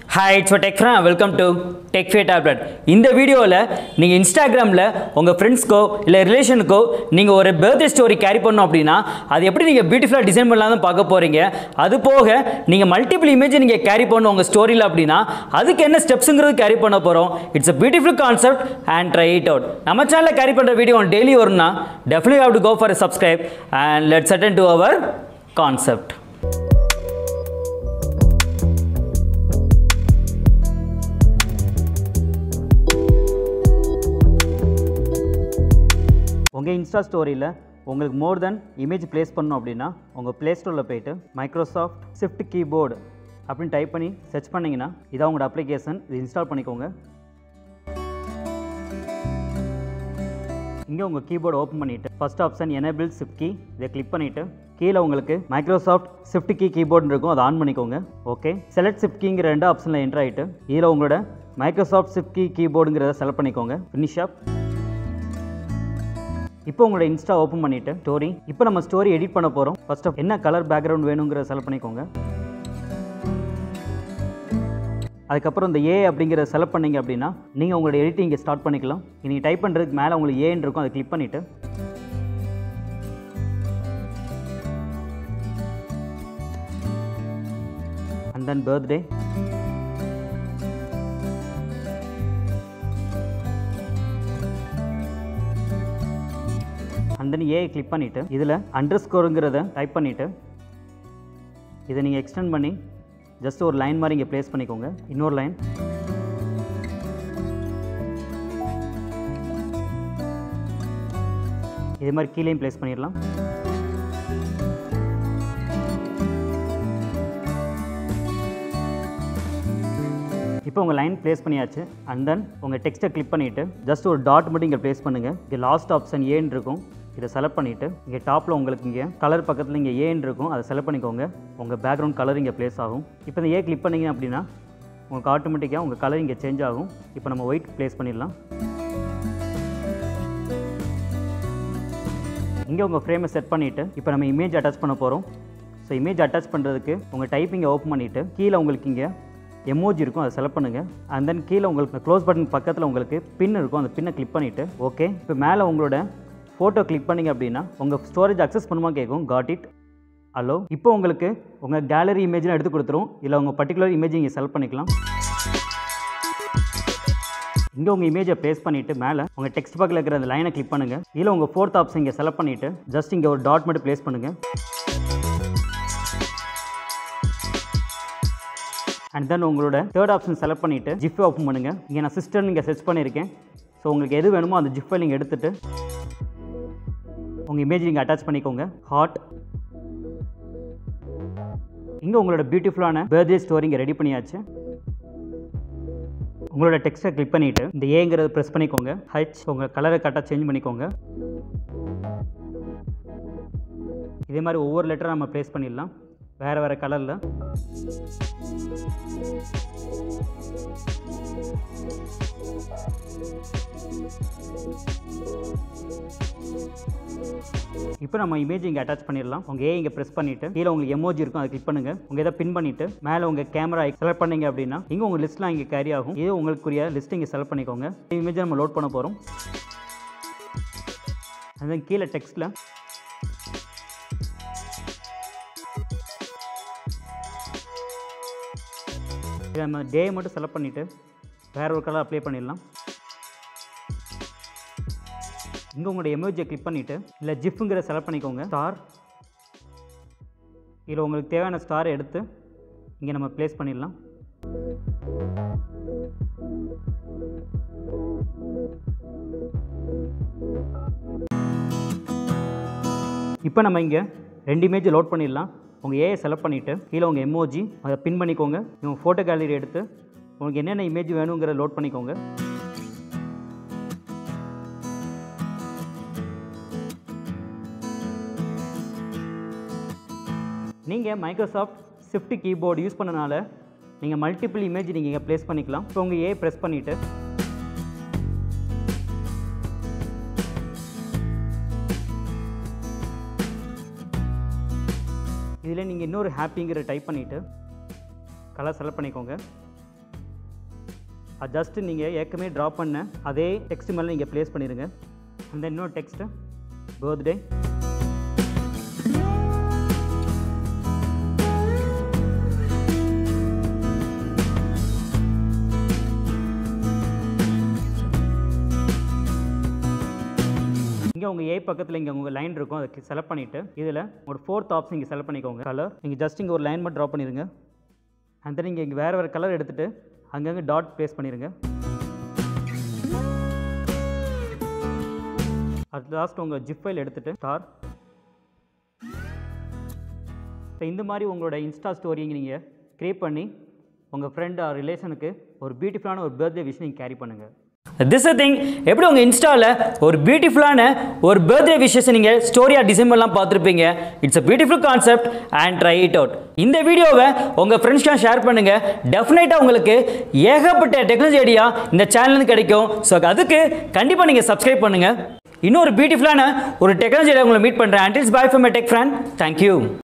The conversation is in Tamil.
Hi, it's Tekfran. Welcome to TechFay Tablet. இந்த வீடியோவில் நீங்கள் இன்ஸ்டாகிராமில் உங்கள் ஃப்ரெண்ட்ஸ்க்கோ இல்லை ரிலேஷனுக்கோ நீங்கள் ஒரு பர்த்டே ஸ்டோரி கேரி பண்ணணும் அப்படின்னா அது எப்படி நீங்கள் பியூட்டிஃபுல்லாக டிசைன் பண்ணலாம்னு பார்க்க போகிறீங்க. அது போக நீங்கள் மல்டிபிள் இமேஜ் நீங்கள் கேரி பண்ணணும் உங்கள் ஸ்டோரியில் அப்படின்னா அதுக்கு என்ன ஸ்டெப்ஸுங்கிறது கேரி பண்ண போகிறோம். It's a beautiful concept and try it out. நம்ம சேனலில் கேரி பண்ணுற வீடியோ டெய்லி வரும்னா definitely have to go for a subscribe and let's attend to our concept. உங்கள் இன்ஸ்டா ஸ்டோரியில் உங்களுக்கு மோர் தென் இமேஜ் ப்ளேஸ் பண்ணணும் அப்படின்னா உங்கள் ப்ளே ஸ்டோரில் போய்ட்டு மைக்ரோசாஃப்ட் ஷிஃப்ட் கீபோர்டு அப்படின்னு டைப் பண்ணி சர்ச் பண்ணிங்கன்னா இதான் உங்களோட அப்ளிகேஷன். இது இன்ஸ்டால் பண்ணிக்கோங்க. இங்கே உங்கள் கீபோர்டு ஓப்பன் பண்ணிவிட்டு first option enable shift key இதை கிளிக் பண்ணிவிட்டு கீழே உங்களுக்கு மைக்ரோசாஃப்ட் ஷிஃப்ட் கீ கீபோர்டு இருக்கும், அதை ஆன் பண்ணிக்கோங்க. ஓகே, செலக்ட் ஷிஃப்ட் கீங்கிற ரெண்டு ஆப்ஷனில் என்ட்ரு ஆகிட்டு இதில் உங்களோட மைக்ரோசாஃப்ட் ஷிஃப்ட் கீ கீபோர்டுங்கிறத செலக்ட் பண்ணிக்கோங்க. Finish up. இப்போ உங்களோட இன்ஸ்டா ஓப்பன் பண்ணிவிட்டு ஸ்டோரி இப்போ நம்ம ஸ்டோரி எடிட் பண்ண போகிறோம். ஃபர்ஸ்ட் ஆஃப் என்ன கலர் பேக்ரவுண்ட் வேணுங்கிறத செலக்ட் பண்ணிக்கோங்க. அதுக்கப்புறம் இந்த ஏ அப்படிங்கிறத செலக்ட் பண்ணிங்க அப்படின்னா நீங்கள் உங்களோட எடிட்டிங் ஸ்டார்ட் பண்ணிக்கலாம். நீங்கள் டைப் பண்ணுறதுக்கு மேலே உங்களுக்கு ஏன்னு இருக்கும், அதை கிளிக் பண்ணிவிட்டு and then birthday and then A click பண்ணிவிட்டு இதில் அண்டர்ஸ்கோருங்கிறத டைப் பண்ணிவிட்டு இதை நீங்கள் எக்ஸ்டெண்ட் பண்ணி ஜஸ்ட் ஒரு லைன் மாதிரி இங்கே ப்ளேஸ் பண்ணிக்கோங்க. இன்னொரு லைன், இதே மாதிரி கீழேயும் ப்ளேஸ் பண்ணிடலாம். இப்போ உங்கள் லைன் ப்ளேஸ் பண்ணியாச்சு. அண்ட் தென் உங்கள் டெக்ஸ்ட்டை கிளிக் பண்ணிவிட்டு ஜஸ்ட் ஒரு டாட் மட்டும் இங்கே ப்ளேஸ் பண்ணுங்கள். இங்கே லாஸ்ட் ஆப்ஷன் ஏன்னு இருக்கும், இதை செலக்ட் பண்ணிவிட்டு இங்கே டாப்பில் உங்களுக்கு இங்கே கலர் பக்கத்தில் இங்கே ஏன்னு இருக்கும், அதை செலக்ட் பண்ணிக்கோங்க. உங்கள் பேக்ரவுண்ட் கலர் இங்கே ப்ளேஸ் ஆகும். இப்போ இந்த ஏ கிளிக் பண்ணிங்க அப்படின்னா உங்களுக்கு ஆட்டோமேட்டிக்காக உங்கள் கலர் இங்கே சேஞ்ச் ஆகும். இப்போ நம்ம ஒயிட் ப்ளேஸ் பண்ணிடலாம். இங்கே உங்கள் ஃப்ரேமை செட் பண்ணிவிட்டு இப்போ நம்ம இமேஜ் அட்டாச் பண்ண போகிறோம். ஸோ இமேஜ் அட்டாச் பண்ணுறதுக்கு உங்கள் டைப்பிங்கை ஓப்பன் பண்ணிவிட்டு கீழே உங்களுக்கு இங்கே எமோஜி இருக்கும், அதை செலக்ட் பண்ணுங்கள். அண்ட் தென் கீழே உங்களுக்கு க்ளோஸ் பட்டன் பக்கத்தில் உங்களுக்கு பின் இருக்கும், அந்த பின்னை கிளிக் பண்ணிவிட்டு ஓகே. இப்போ மேலே உங்களோட ஃபோட்டோ கிளிக் பண்ணிங்க அப்படின்னா உங்கள் ஸ்டோரேஜ் அக்சஸ் பண்ணுமா கேட்கும். Got it, hello. இப்போ உங்களுக்கு உங்கள் கேலரி இமேஜ்லாம் எடுத்து கொடுத்துரும். இதில் உங்கள் பர்டிகுலர் இமேஜ் இங்கே செலக்ட் பண்ணிக்கலாம். இங்கே உங்கள் இமேஜை ப்ளேஸ் பண்ணிவிட்டு மேலே உங்கள் டெக்ஸ்ட் பக்கத்தில் இருக்கிற அந்த லைனை கிளிக் பண்ணுங்கள். இதில் உங்கள் ஃபோர்த் ஆப்ஷன் இங்கே செலக்ட் பண்ணிவிட்டு ஜஸ்ட் இங்கே ஒரு டாட் மட்டும் ப்ளேஸ் பண்ணுங்கள். அண்ட் தென் உங்களோட தேர்ட் ஆப்ஷன் செலக்ட் பண்ணிவிட்டு ஜிஃப் ஓப்பன் பண்ணுங்கள். இங்கே நான் சிஸ்டர் இங்கே சர்ச் பண்ணியிருக்கேன். ஸோ உங்களுக்கு எது வேணுமோ அந்த ஜிஃப் நீங்கள் எடுத்துகிட்டு உங்கள் இமேஜ் இங்கே அட்டாச் பண்ணிக்கோங்க. ஹார்ட். இங்கே உங்களோட பியூட்டிஃபுல்லான பர்த்டே ஸ்டோரி இங்கே ரெடி பண்ணியாச்சு. உங்களோட டெக்ஸ்ட்டை கிளிக் பண்ணிவிட்டு இந்த ஏங்கிறத ப்ரெஸ் பண்ணிக்கோங்க. ஹைட் உங்கள் கலரை கரெக்டாக சேஞ்ச் பண்ணிக்கோங்க. இதே மாதிரி ஒவ்வொரு லெட்டராக நம்ம ப்ளேஸ் பண்ணிடலாம் வேறு வேறு கலரில். இப்போ நம்ம இமேஜ் இங்கே அட்டாச் பண்ணிடலாம். உங்கள் ஏ இங்கே ப்ரெஸ் பண்ணிவிட்டு கீழே உங்களுக்கு எமோஜி இருக்கும், அதை கிளிக் பண்ணுங்கள். உங்கள் இதை பின் பண்ணிவிட்டு மேலே உங்கள் கேமரா செலக்ட் பண்ணிங்க அப்படின்னா இங்கே உங்கள் லிஸ்ட்லாம் இங்கே கேரி ஆகும். இது உங்களுக்குரிய லிஸ்ட் இங்கே செலக்ட் பண்ணிக்கோங்க. இமேஜை நம்ம லோட் பண்ண போகிறோம். அது கீழே டெக்ஸ்ட்டில் இதை நம்ம டே மட்டும் செலக்ட் பண்ணிவிட்டு வேறு ஒரு கலர் அப்ளை பண்ணிடலாம். இங்கே உங்களோட எமோஜியை கிளிக் பண்ணிவிட்டு இல்லை ஜிஃப்ங்கிற செலக்ட் பண்ணிக்கோங்க. ஸ்டார், இதில் உங்களுக்கு தேவையான ஸ்டாரை எடுத்து இங்கே நம்ம ப்ளேஸ் பண்ணிடலாம். இப்போ நம்ம இங்கே ரெண்டு இமேஜ் லோட் பண்ணிடலாம். உங்கள் ஏஐ செலக்ட் பண்ணிவிட்டு கீழே உங்கள் எமோஜி அதை பின் பண்ணிக்கோங்க. உங்கள் ஃபோட்டோ கேலரி எடுத்து உங்களுக்கு என்னென்ன இமேஜ் வேணுங்கிற லோட் பண்ணிக்கோங்க. நீங்கள் மைக்ரோசாஃப்ட் ஷிஃப்ட் கீபோர்டு யூஸ் பண்ணனால நீங்கள் மல்டிபிள் இமேஜ் நீங்கள் இங்கே ப்ளேஸ் பண்ணிக்கலாம். இப்போ உங்கள் ஏ ப்ரெஸ் பண்ணிவிட்டு இதில் நீங்கள் இன்னொரு ஹாப்பிங்கிற டைப் பண்ணிவிட்டு கலர் செலக்ட் பண்ணிக்கோங்க. அது ஜஸ்ட்டு நீங்கள் ஏற்கனவே ட்ரா பண்ண அதே டெக்ஸ்ட் மேலே நீங்கள் ப்ளேஸ் பண்ணிடுங்க. அந்த இன்னொரு டெக்ஸ்ட்டு பர்த்டே. இங்கே உங்கள் ஏ பக்கத்தில் இங்கே உங்கள் லைன் இருக்கும், அதை செலக்ட் பண்ணிவிட்டு இதில் ஒரு 4th ஆப்ஷன் இங்கே செலக்ட் பண்ணிக்கோங்க. கலர் நீங்கள் ஜஸ்ட் இங்கே ஒரு லைன் மட்டும் ட்ரா பண்ணிடுங்க. அந்த நீங்கள் இங்கே வேறு கலர் எடுத்துகிட்டு அங்கங்கே டாட் ப்ளேஸ் பண்ணிடுங்க. அது லாஸ்ட் உங்கள் ஜிப் ஃபைல் எடுத்துகிட்டு ஸ்டார். இப்போ இந்த மாதிரி உங்களோட இன்ஸ்டா ஸ்டோரி நீங்கள் க்ரியேட் பண்ணி உங்கள் ஃப்ரெண்ட் ஆர் ரிலேஷனுக்கு ஒரு பியூட்டிஃபுல்லான ஒரு பர்த்டே விஷ் நீங்கள் கேரி பண்ணுங்கள். திஸ் திங் எப்படி உங்கள் இன்ஸ்டாவில் ஒரு பியூட்டிஃபுல்லான ஒரு பர்த்டே விஷஸை நீங்கள் ஸ்டோரியாக டிசைன் பண்ணலாம் பார்த்துருப்பீங்க. It's a beautiful concept and try it out. இந்த வீடியோவை உங்கள் ஃப்ரெண்ட்ஸ்லாம் ஷேர் பண்ணுங்கள். டெஃபினட்டாக உங்களுக்கு ஏகப்பட்ட டெக்னாலஜி ஐடியா இந்த சேனல்லேருந்து கிடைக்கும். ஸோ அதுக்கு கண்டிப்பாக நீங்கள் சப்ஸ்கிரைப் பண்ணுங்கள். இன்னொரு பியூட்டிஃபுல்லான ஒரு டெக்னாலஜி ஐடியா உங்களை மீட் பண்ணுறேன். Until bye from my tech friend. Thank you.